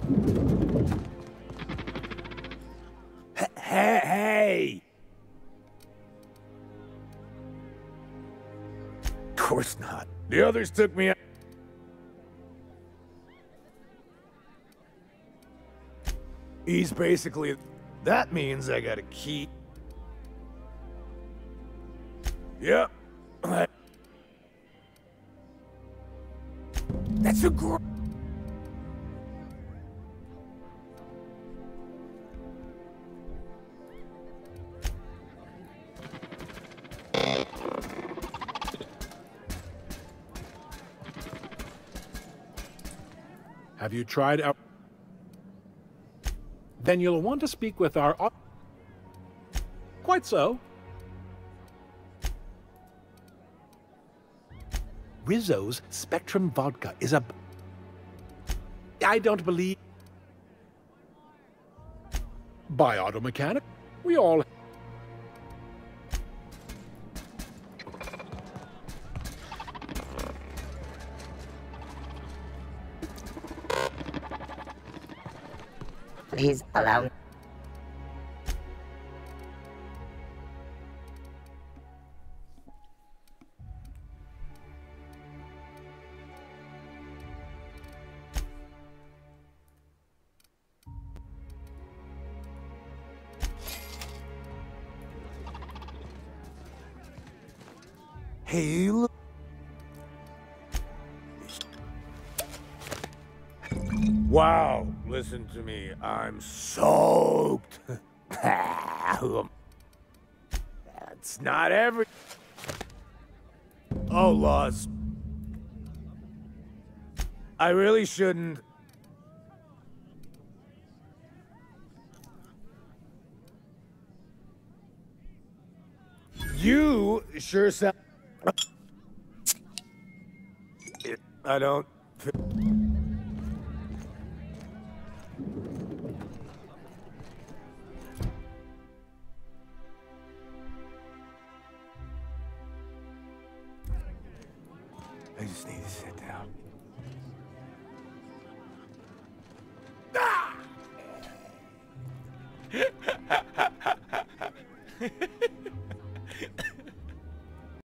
Hey! Of course not. The others took me out. He's basically... That means I got a key. Yep. That's a gr... Have you tried our... Then you'll want to speak with our... Quite so. Rizzo's Spectrum Vodka is a... I don't believe... By auto mechanic, we all... Please allow me. Hey, look. Wow, listen to me. I'm soaked. That's not every... Oh, lost. I really shouldn't... You sure sound... I don't... I just need to sit down. Ah!